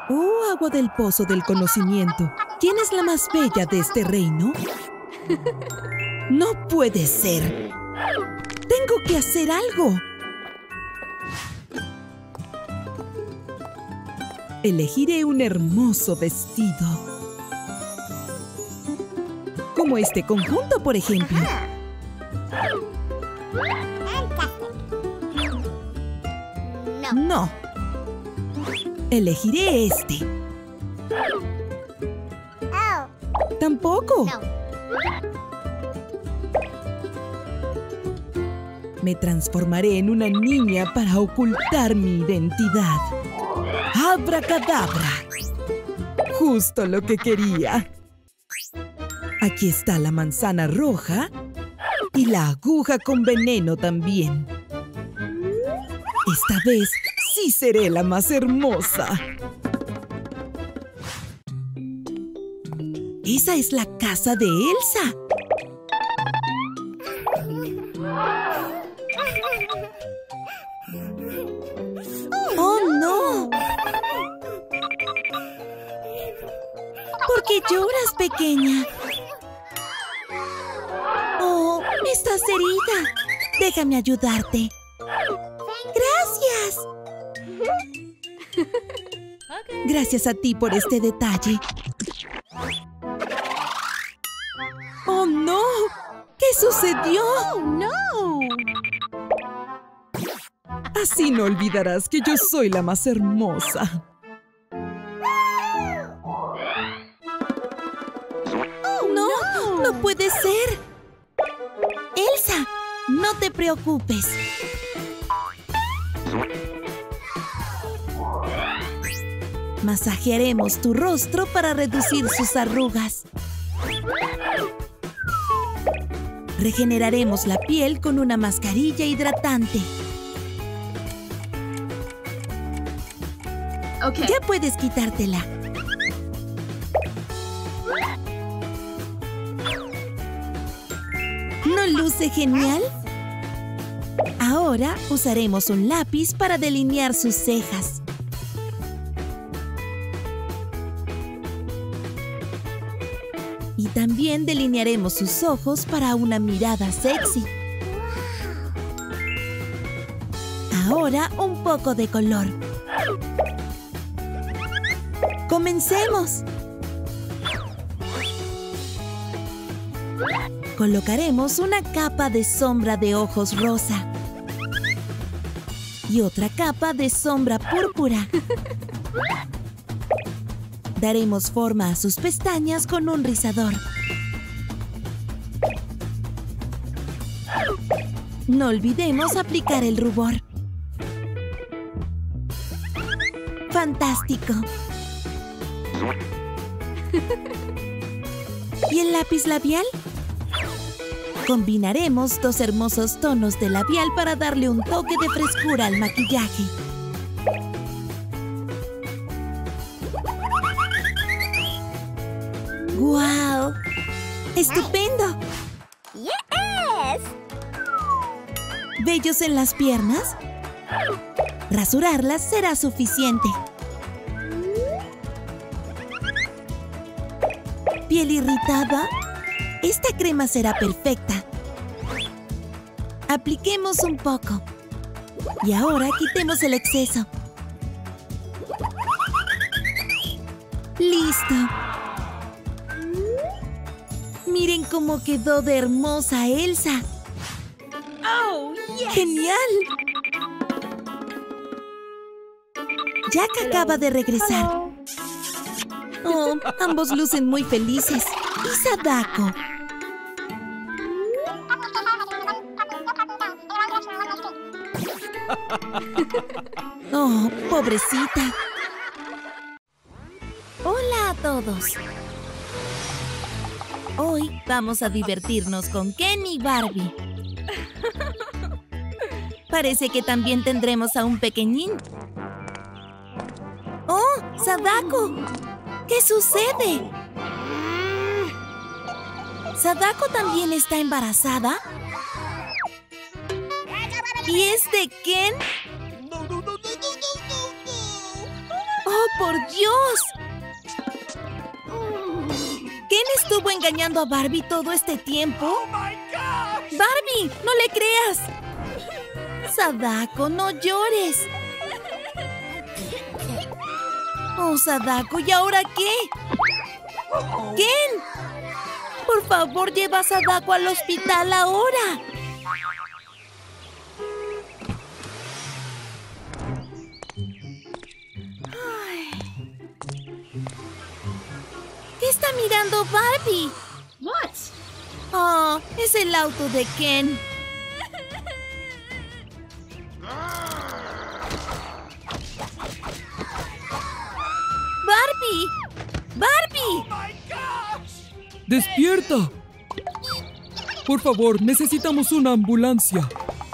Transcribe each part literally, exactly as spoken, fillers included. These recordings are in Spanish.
Oh, agua del pozo del conocimiento. ¿Quién es la más bella de este reino? No puede ser. Tengo que hacer algo. Elegiré un hermoso vestido. Como este conjunto, por ejemplo. No. Elegiré este. Tampoco. Me transformaré en una niña para ocultar mi identidad. ¡Abracadabra! Justo lo que quería. Aquí está la manzana roja y la aguja con veneno también. Esta vez sí seré la más hermosa. Esa es la casa de Elsa. ¡Oh, no! ¿Por qué lloras, pequeña? ¡Oh, estás herida! Déjame ayudarte. ¡Gracias! Gracias a ti por este detalle. ¡Oh, no! ¿Qué sucedió? ¡Oh, no! Así no olvidarás que yo soy la más hermosa. ¡No! ¡No puede ser! ¡Elsa! No te preocupes. Masajearemos tu rostro para reducir sus arrugas. Regeneraremos la piel con una mascarilla hidratante. Okay. Ya puedes quitártela. ¿No luce genial? Ahora usaremos un lápiz para delinear sus cejas. Y también delinearemos sus ojos para una mirada sexy. Ahora un poco de color. ¡Comencemos! Colocaremos una capa de sombra de ojos rosa. Y otra capa de sombra púrpura. Daremos forma a sus pestañas con un rizador. No olvidemos aplicar el rubor. ¡Fantástico! ¿Y el lápiz labial? Combinaremos dos hermosos tonos de labial para darle un toque de frescura al maquillaje. ¡Guau! ¡Estupendo! ¡Yes! ¿Vellos en las piernas? Rasurarlas será suficiente. ¿Piel irritada? Esta crema será perfecta. Apliquemos un poco. Y ahora quitemos el exceso. ¡Listo! Miren cómo quedó de hermosa Elsa. ¡Oh, yes! ¡Genial! Jack acaba de regresar. Oh, ambos lucen muy felices. ¿Y Sadako? Oh, pobrecita. Hola a todos. Hoy vamos a divertirnos con Ken y Barbie. Parece que también tendremos a un pequeñín. ¡Oh, Sadako! ¿Qué sucede? ¿Sadako también está embarazada? ¿Y es de Ken? ¡Oh, por Dios! ¿Ken estuvo engañando a Barbie todo este tiempo? ¡Barbie! ¡No le creas! Sadako, no llores. Oh, Sadako, ¿y ahora qué? ¡Ken! Por favor, lleva a Sadako al hospital ahora. ¿Qué está mirando Barbie? What? Oh, es el auto de Ken. ¡Barbie! ¡Barbie! ¡Despierta! Por favor, necesitamos una ambulancia.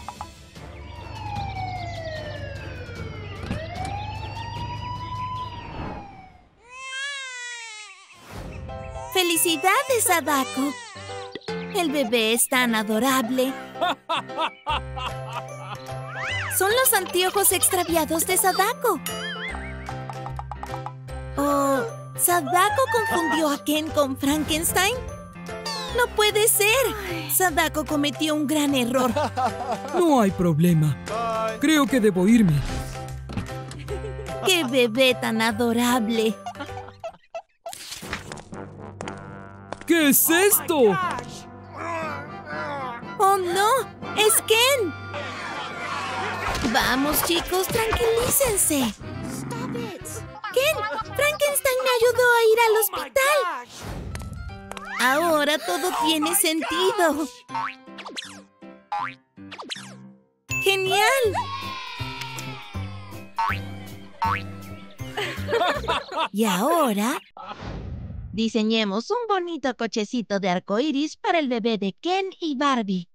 ¡Felicidades, Sadako! El bebé es tan adorable. Son los anteojos extraviados de Sadako. Oh, ¿Sadako confundió a Ken con Frankenstein? ¡No puede ser! Sadako cometió un gran error. No hay problema. Creo que debo irme. ¡Qué bebé tan adorable! ¿Qué es esto? ¡Oh, no! ¡Es Ken! Vamos, chicos, tranquilícense. ¡Ken! ¡Frankenstein me ayudó a ir al hospital! Ahora todo tiene sentido. ¡Genial! Y ahora, diseñemos un bonito cochecito de arcoíris para el bebé de Ken y Barbie.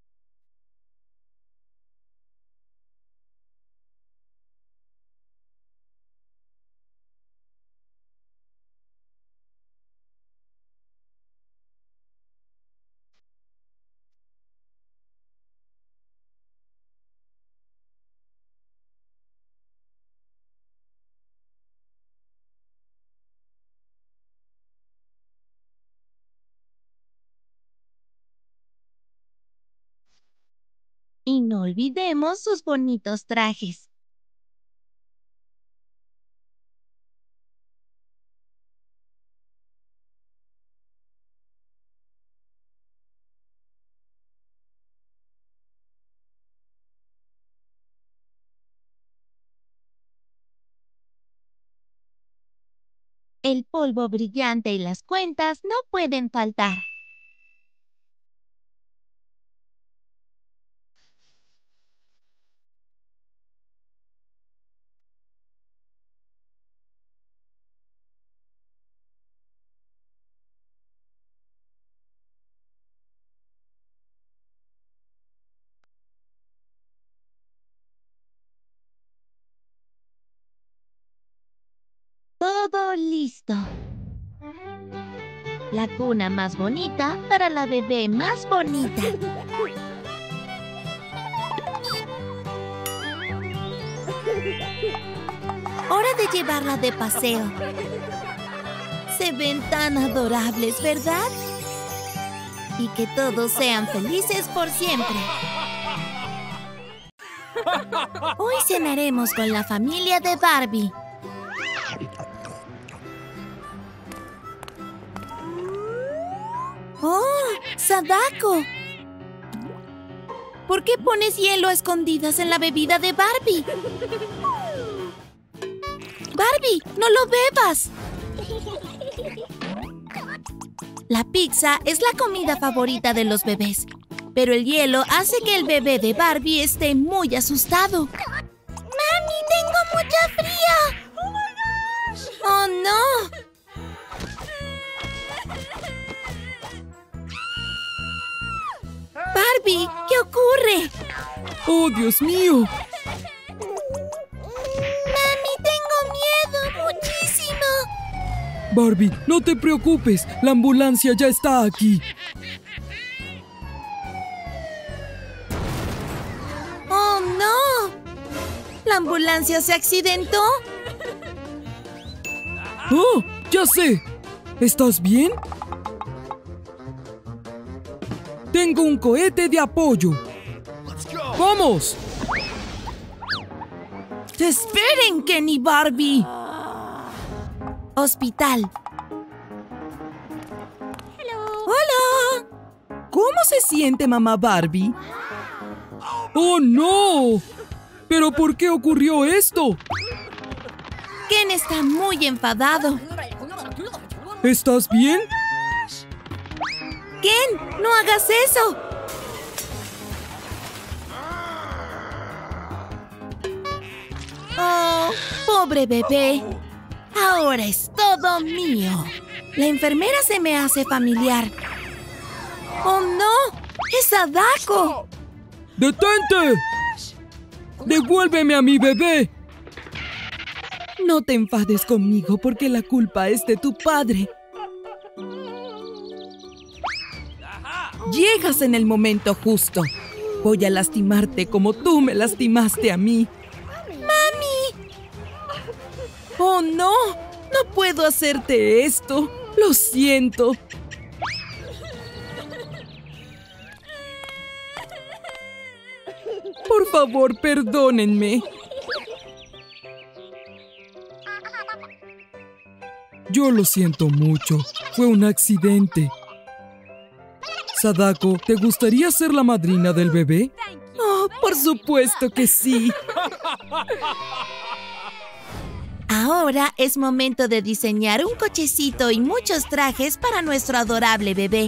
Y no olvidemos sus bonitos trajes. El polvo brillante y las cuentas no pueden faltar. Todo listo. La cuna más bonita para la bebé más bonita. Hora de llevarla de paseo. Se ven tan adorables, ¿verdad? Y que todos sean felices por siempre. Hoy cenaremos con la familia de Barbie. ¡Oh! ¡Sadako! ¿Por qué pones hielo a escondidas en la bebida de Barbie? ¡Barbie! ¡No lo bebas! La pizza es la comida favorita de los bebés, pero el hielo hace que el bebé de Barbie esté muy asustado. ¡Mami, tengo mucha fría! ¡Oh, no! Barbie, ¿qué ocurre? ¡Oh, Dios mío! Mami, tengo miedo, muchísimo. Barbie, no te preocupes. La ambulancia ya está aquí. ¡Oh, no! ¿La ambulancia se accidentó? ¡Oh! ¡Ya sé! ¿Estás bien? Tengo un cohete de apoyo. ¡Vamos! ¡Esperen, Ken y Barbie! Hospital. ¡Hola! ¿Cómo se siente, mamá Barbie? ¡Oh, no! ¿Pero por qué ocurrió esto? Ken está muy enfadado. ¿Estás bien? ¡Ken, no hagas eso! ¡Oh, pobre bebé! Ahora es todo mío. La enfermera se me hace familiar. ¡Oh, no! ¡Es Sadako! ¡Detente! ¡Devuélveme a mi bebé! No te enfades conmigo porque la culpa es de tu padre. Llegas en el momento justo. Voy a lastimarte como tú me lastimaste a mí. ¡Mami! ¡Oh, no! No puedo hacerte esto. Lo siento. Por favor, perdónenme. Yo lo siento mucho. Fue un accidente. Sadako, ¿te gustaría ser la madrina del bebé? Oh, por supuesto que sí. Ahora es momento de diseñar un cochecito y muchos trajes para nuestro adorable bebé.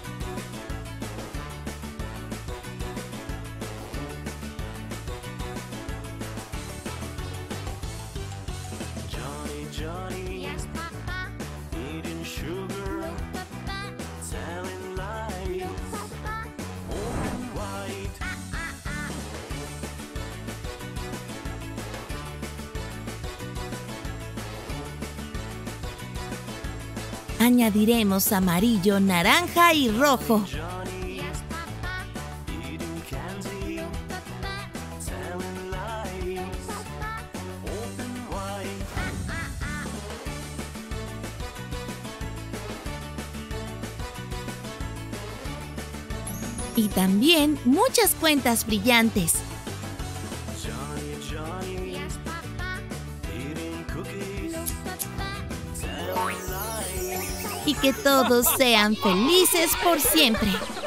Añadiremos amarillo, naranja y rojo. Y también muchas cuentas brillantes. Y que todos sean felices por siempre.